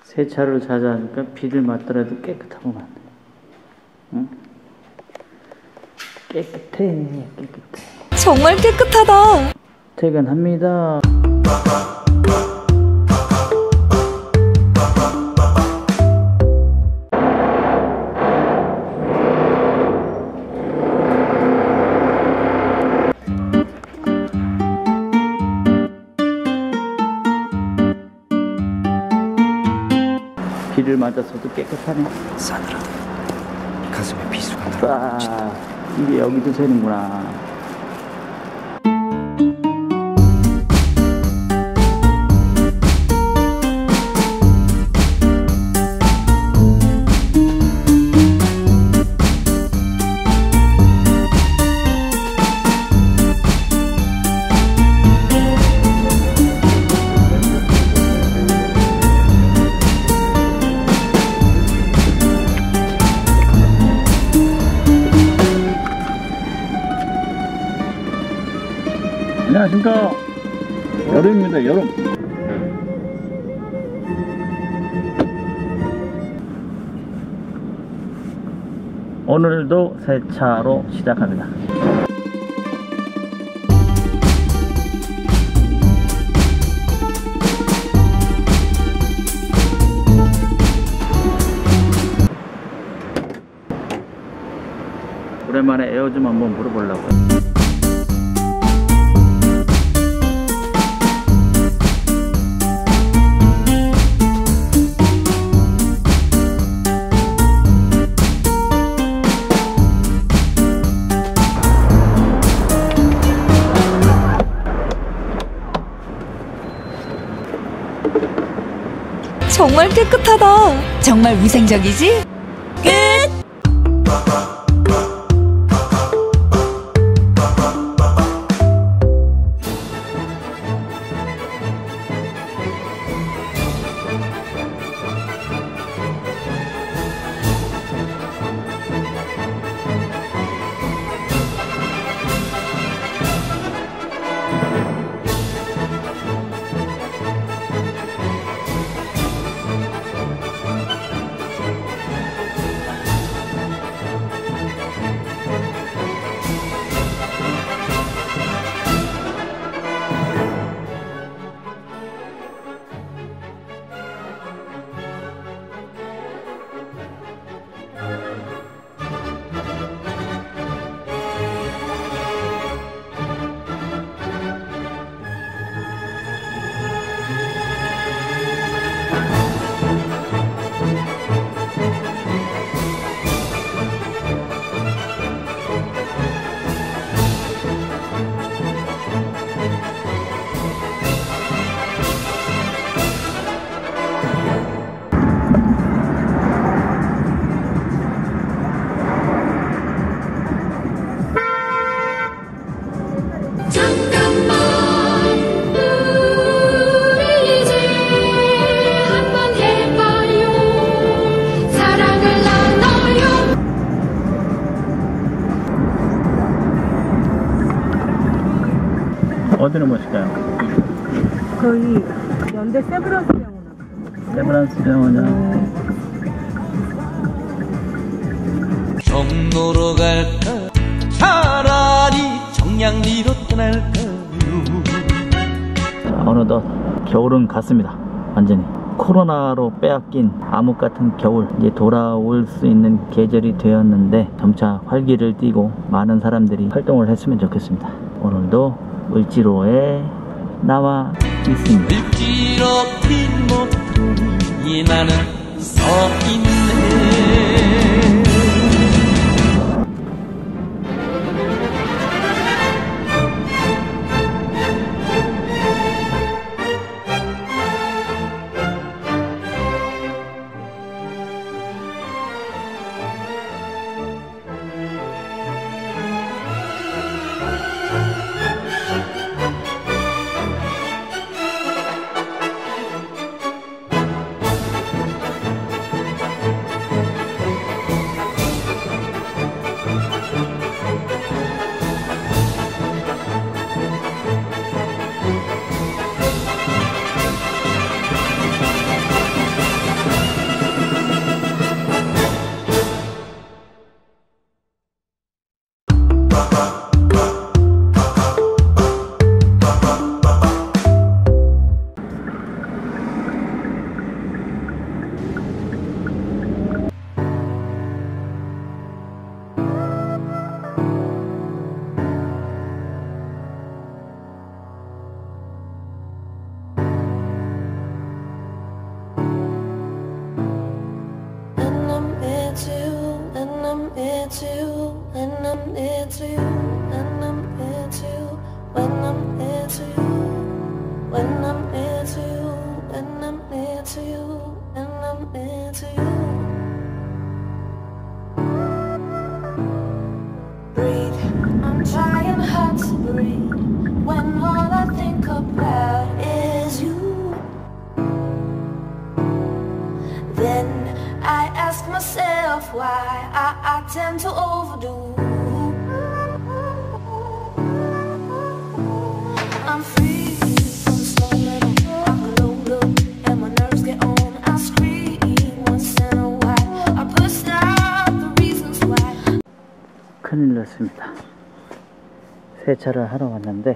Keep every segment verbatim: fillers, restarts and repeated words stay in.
세차를 자주 하니까 비를 맞더라도 깨끗하구만. 응? 깨끗해, 깨끗해. 정말 깨끗하다. 퇴근합니다. 비를 맞았어도 깨끗하네. 싸늘하다. 가슴에 비수가 와, 이게 여기도 새는구나. 안녕하십니까. 여름입니다. 여름. 오늘도 세차로 시작합니다. 오랜만에 에어 좀 한번 물어보려고요. 정말 깨끗하다. 정말 위생적이지? 끝! 어디로 모실까요? 거의 연대 세브란스 병원. 세브란스 병원이요. 경로로 갈까 차라리 정량리로 떠날까요. 자, 어느덧 겨울은 갔습니다. 완전히 코로나로 빼앗긴 암흑 같은 겨울, 이제 돌아올 수 있는 계절이 되었는데 점차 활기를 띠고 많은 사람들이 활동을 했으면 좋겠습니다. 오늘도 을지로에 나와 있습니다. 을지로 핀 모퉁이 나는 서 있네. I'm near to you, when I'm near to you, when I'm near to you, when I'm near to you, when I'm near to you, when I'm near to you. Breathe, I'm trying hard to breathe when all I think about is you. Then I ask myself why I, I tend to overdo. I'm free from the slow metal, I can load up and my nerves get on. I scream once in a while, I push out the reasons why. 큰일 났습니다. 세차를 하러 왔는데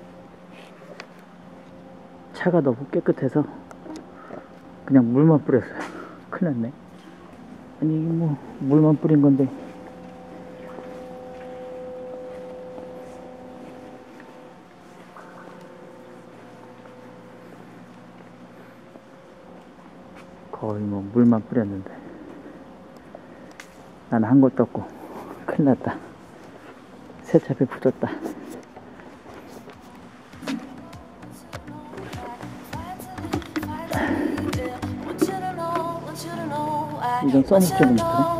차가 너무 깨끗해서 그냥 물만 뿌렸어요. 큰일 났네. 아니 뭐 물만 뿌린 건데 거의 뭐 물만 뿌렸는데 나는 한 것도 없고 큰일 났다. 세차비 붙었다. 이건 써먹지도 못하네.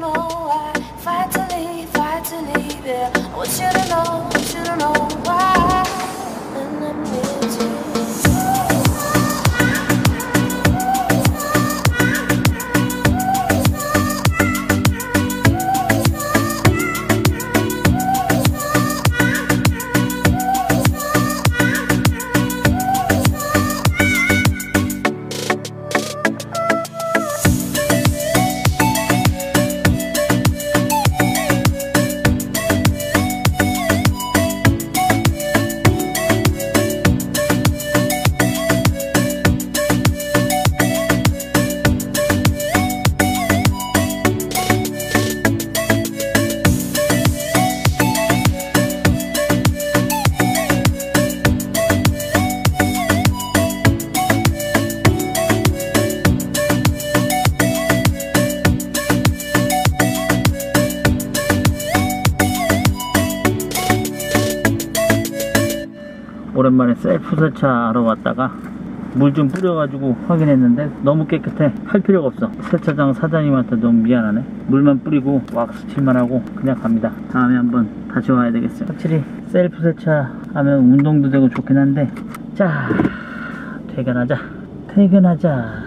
오랜만에 셀프 세차하러 왔다가 물 좀 뿌려가지고 확인했는데 너무 깨끗해. 할 필요가 없어. 세차장 사장님한테 너무 미안하네. 물만 뿌리고 왁스 칠만 하고 그냥 갑니다. 다음에 한번 다시 와야 되겠어요. 확실히 셀프 세차하면 운동도 되고 좋긴 한데, 자 퇴근하자. 퇴근하자.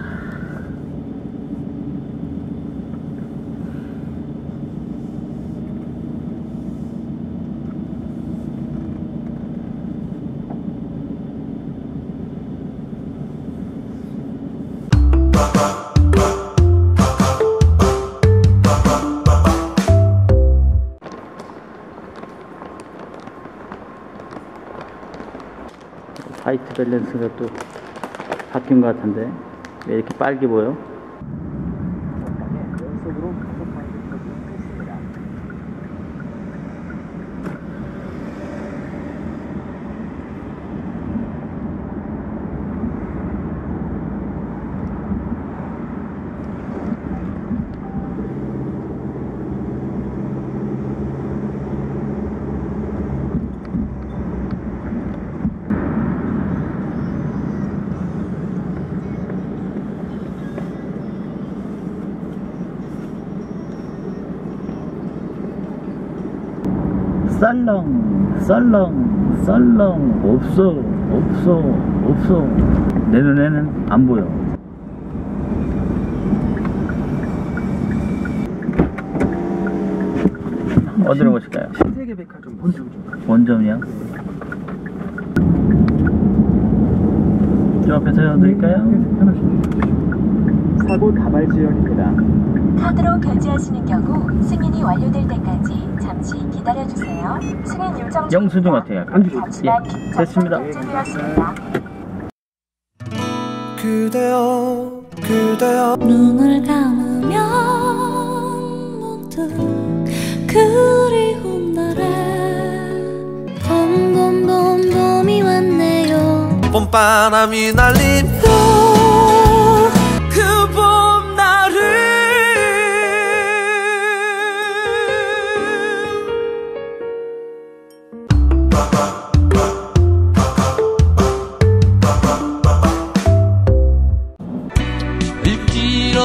화이트 밸런스가 또 바뀐 것 같은데 왜 이렇게 빨개 보여? 연속으로 가속하는 것도 있습니다. 썰렁 썰렁 썰렁 없어 없어 없어. 내 눈에는 안 보여. 어디로 가실까요? 신세계백화점 본점 좀. 본점이요? 저 앞에 세워드릴까요? 사고 다발 지역입니다. 카드로 결제하시는 경우 승인이 완료될 때까지 잠시 기다려주세요. 승인 요청 중 영수증 같아요. 잠시만 예, 됐습니다. 결제되었습니다. 그대여 그대여 눈을 감으면 문득 그리운 날에 봄봄봄봄이 왔네요. 봄바람이 날리며 그 봄날을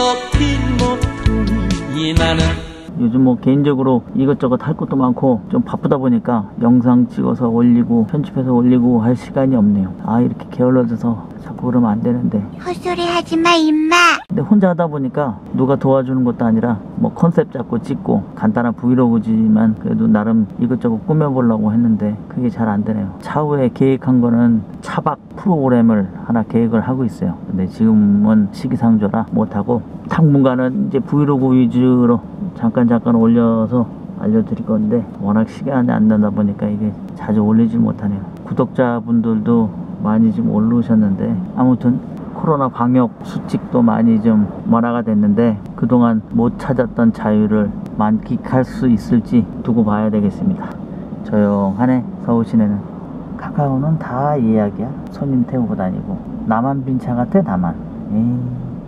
핀 모퉁이 나는 요즘 뭐 개인적으로 이것저것 할 것도 많고 좀 바쁘다 보니까 영상 찍어서 올리고 편집해서 올리고 할 시간이 없네요. 아, 이렇게 게을러져서 자꾸 그러면 안 되는데. 헛소리 하지마 임마. 근데 혼자 하다 보니까 누가 도와주는 것도 아니라 뭐 컨셉 잡고 찍고 간단한 브이로그지만 그래도 나름 이것저것 꾸며보려고 했는데 그게 잘 안 되네요. 차후에 계획한 거는 차박 프로그램을 하나 계획을 하고 있어요. 근데 지금은 시기상조라 못하고 당분간은 이제 브이로그 위주로 잠깐 잠깐 올려서 알려드릴 건데 워낙 시간이 안 나다 보니까 이게 자주 올리지 못하네요. 구독자분들도 많이 좀 올르셨는데 아무튼 코로나 방역 수칙도 많이 좀 완화가 됐는데 그동안 못 찾았던 자유를 만끽할 수 있을지 두고 봐야 되겠습니다. 조용하네. 서울 시내는. 카카오는 다 예약이야. 손님 태우고 다니고. 나만 빈 차 같아. 나만. 에이.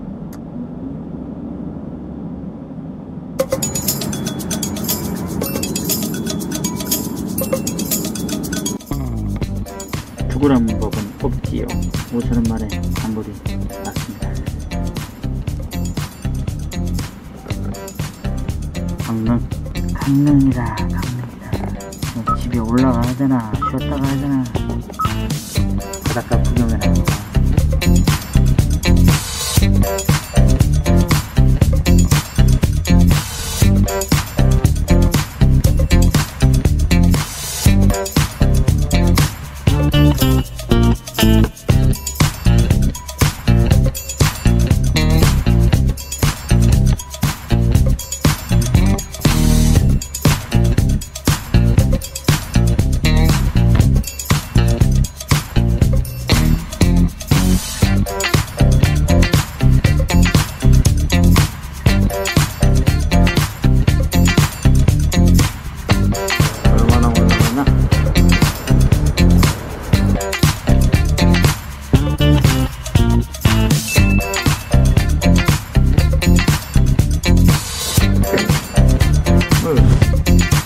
죽으란 법은 없지요. 오천 원 만에 단물이 났습니다. 강릉, 강릉이다, 강릉이다. 집에 올라가야 되나, 쉬었다 가야 되나. 바닷가 구경해라.